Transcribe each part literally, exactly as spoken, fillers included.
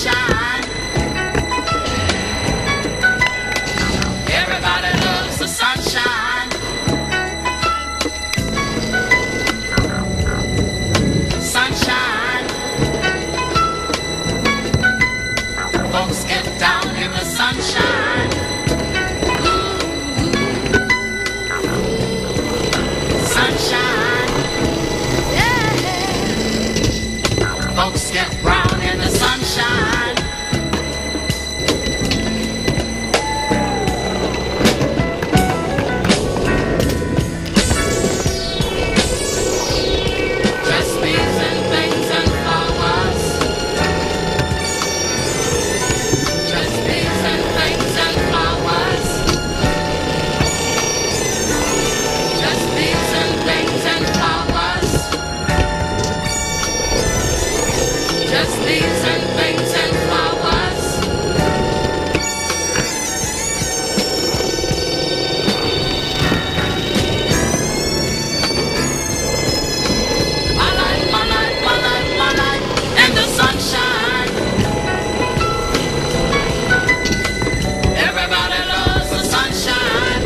sunshine. Everybody loves the sunshine. Sunshine. Folks get down in the sunshine. Sunshine. Yeah. Folks get brown in the sunshine. Just leaves and things and flowers. Just leaves and things and flowers. Just leaves and things and flowers. Just leaves and things and flowers. My life, my life, my life, my life in the sunshine. Everybody loves the sunshine.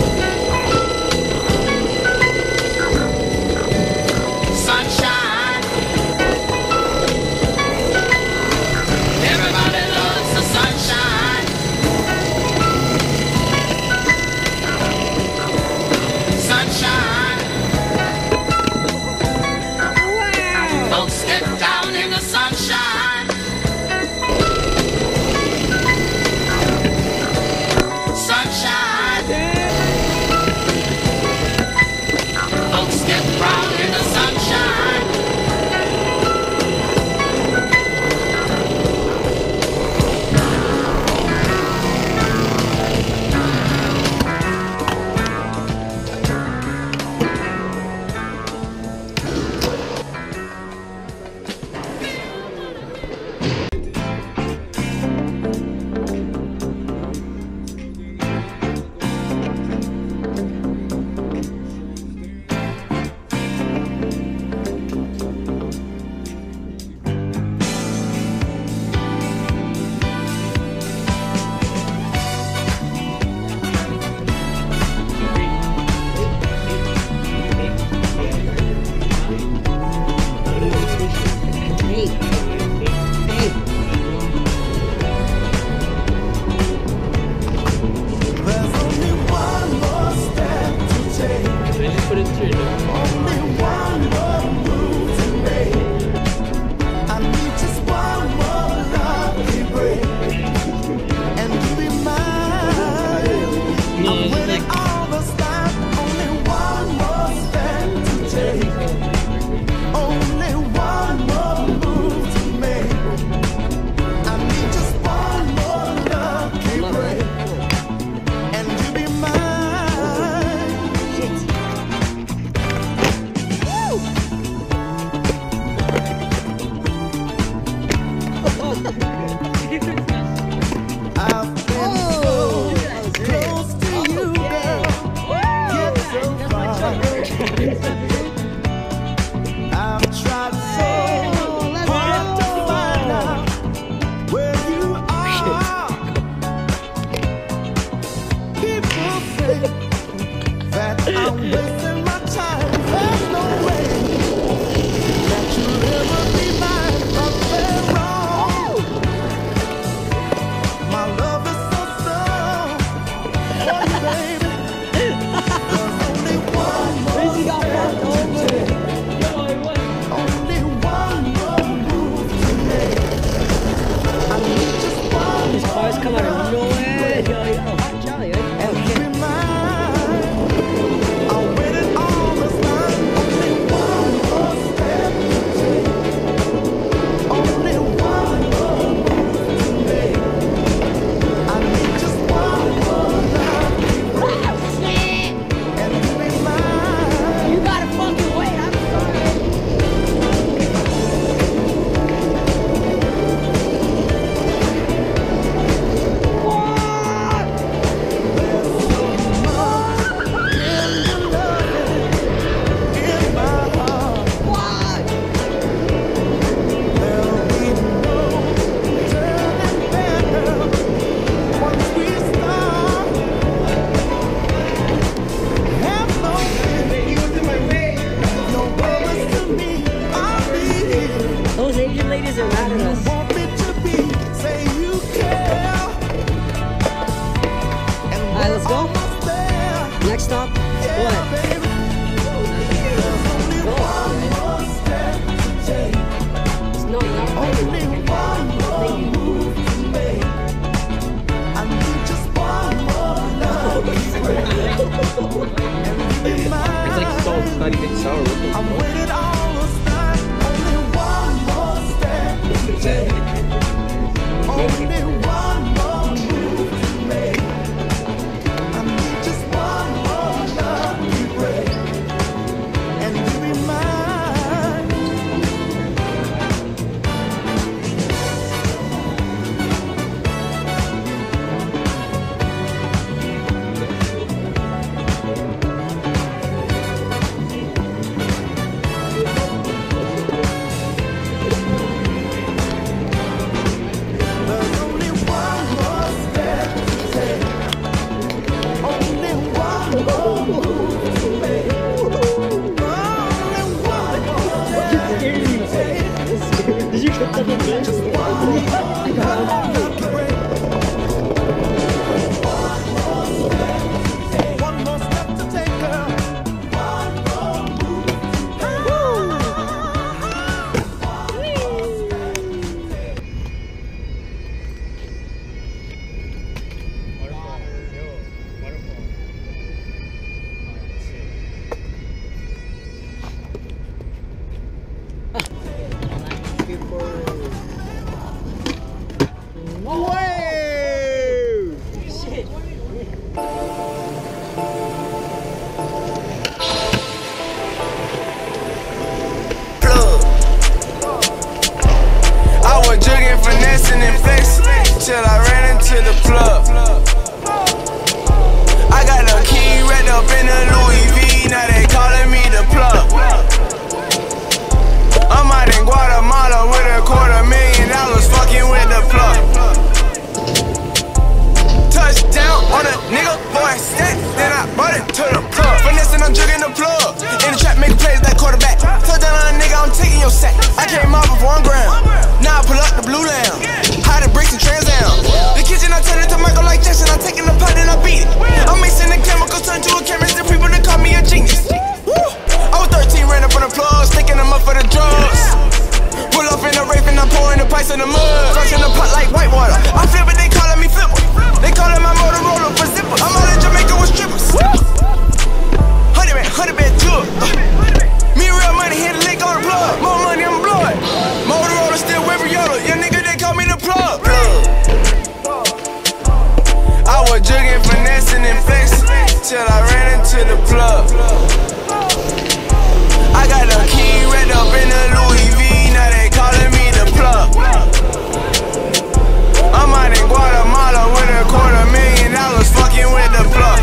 Sunshine. Everybody loves the sunshine. Sunshine. Folks get down in the sunshine. Sunshine. Folks get brown in the sunshine. There's only one more step to take. Only one more move to make. I need just one more lucky break, and you'll be mine. I'm winning all the time. Only one more step to take. Only one more move to make. I need just one more lucky break, and you'll be mine. I've been so close to you, girl, yet so far. I've tried so hard to find out where you are. People say that I'm wasting my time. There's no way that you'll ever be mine, but they're wrong. Only one more move to make. I need just one more lucky break, and you be mine. There's only one more step to take, only one more move to make, only one more step to take. Did you get that? Just one more lucky break. One more step to take, girl. One more move to Plug. I was jugging, finessing, and flexing till I ran into the plug. I got the key wrapped up in a Louis V, now they calling me the plug. I'm out in Guatemala with a quarter million dollars fucking with the plug. Touchdown on a nigga, boy, stack, then I brought it to the plug. Finessing, I'm jugging the plug. In the trap, making plays like quarterback. Touchdown on a nigga, I'm taking your sack. I came off of one ground. Now I pull up the blue lamb. Hide the bricks and trans down. The kitchen, I turn it to Michael like Jackson. I take in the pot and I beat it. I'm mixing the chemicals, turn to a chemist. The people that call me a genius. Woo! I was thirteen, ran up on the plug, sticking them up for the drugs. Pull up in the rape and I'm pouring the pipes in the mud. Flushing the pot like white water. I flip it, they calling me flipper. They calling my Motorola for zipper. I'm out in Jamaica with strippers. Hundred man, hundred man jug. Me real money, hit a lick on the plug. More money, I'm blood. Motorola still with Yoda. Your nigga, they call me the plug. I was jugging, finessing, and flexing till I ran into the plug. I got the key wrapped up in a Louis V, now they calling me the plug. I'm out in Guatemala with a quarter million dollars fucking with the plug.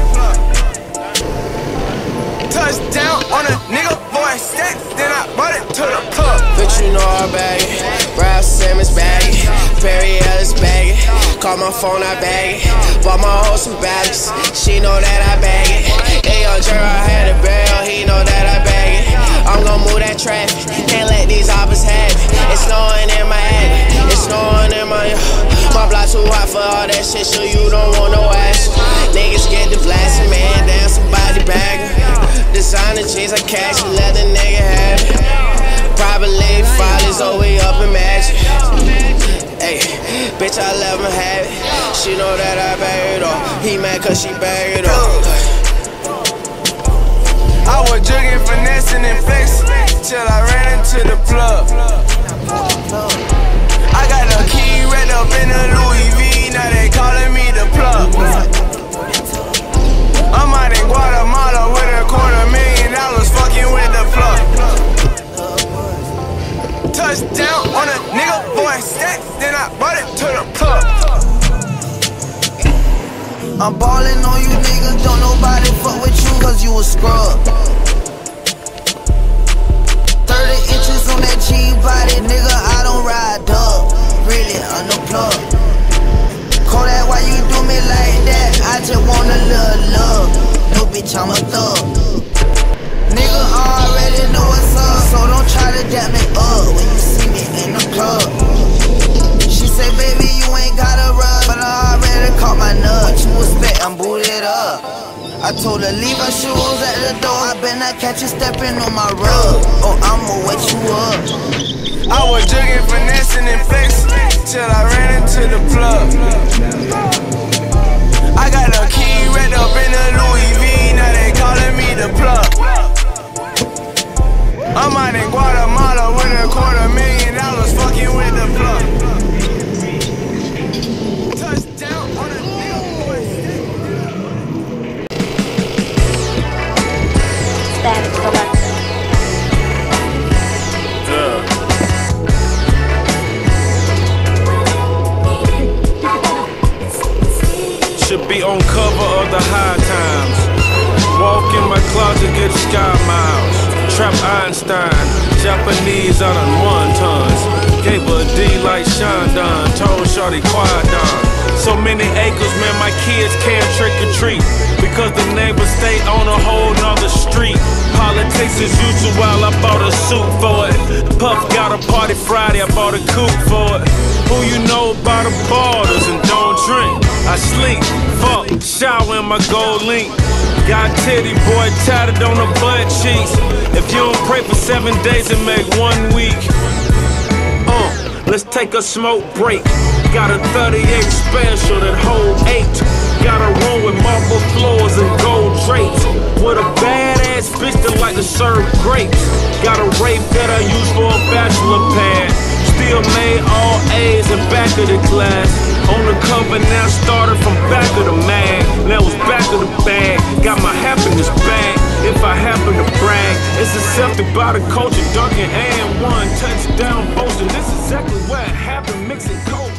Touchdown on a nigga, boy, stack, then I brought it to the plug. Bitch, you know I bag it. Ralph Simmons bag it. Perry Ellis bag it. Call my phone, I bag it. Bought my hoe some bags. She know that I bag it. Hey, yo, Jerry, I had a barrel. He know that I bag it. I'm gon' move that traffic. Can't let these hoppers have it. It's snowing in my attic. It's snowing in my. My block too hot for all that shit, so you don't want no ass. Niggas get the blasting, man. Damn, somebody bag her. Designer jeans, I cash and let the nigga have it. Probably follies all way up in magic. Hey, bitch, I let him have it. She know that I bag it off. He mad cause she bag it off. I was jugging, finessing, and flexing till I ran into the plug. I got the key wrapped up in a Louis V, now they calling me the plug. I'm out in Guatemala with a quarter million dollars fucking with the plug. Touchdown on a nigga, boy, stack, then I brought it to the plug. I'm ballin' on you niggas, don't nobody fuck with you cause you a scrub. Thirty inches on that G-body, nigga, I don't ride up. Really unplugged. Kodak, why you do me like that? I just want a little love. No bitch, I'm a thug. Nigga already know what's up, so don't try to dap me up when you see me in the club. She say, baby, you ain't gotta run, but I already caught my nut. What you expect? I'm booted up. I told her leave her shoes at the door. I better not catch you stepping on my rug, or I'ma wet you up. I was jugging, finessing, and flexing till I ran into the plug. I got the key wrapped up in a Louis V, now they calling me the plug. I'm out in Guatemala with a quarter million dollars fucking with the plug. be on cover of the High Times. Walk in my closet, get sky miles. Trap Einstein, Japanese out on one tons. Gave her a D like Shandon, told shorty quiet down. So many acres, man, my kids can't trick or treat because the neighbors stay on a whole nother street. Politics as usual, I bought a suit for it. Puff got a party Friday, I bought a coupe for it. Who you know about the borders and don't drink? I sleep, fuck, shower in my gold link. Got titty boy tatted on the butt cheeks. If you don't pray for seven days and make one week. Uh, let's take a smoke break. Got a thirty-eight special that hold eight. Got a room with marble floors and gold drapes. With a badass bitch that like to serve grapes. Got a rape that I use for a bachelor pad. Still made all A's in back of the class. On the cover now started from back of the mag. Now it's back of the bag. Got my happiness back. If I happen to brag, it's accepted by the coach and Duncan and one touchdown Boston. This is exactly what happened, mixing cold.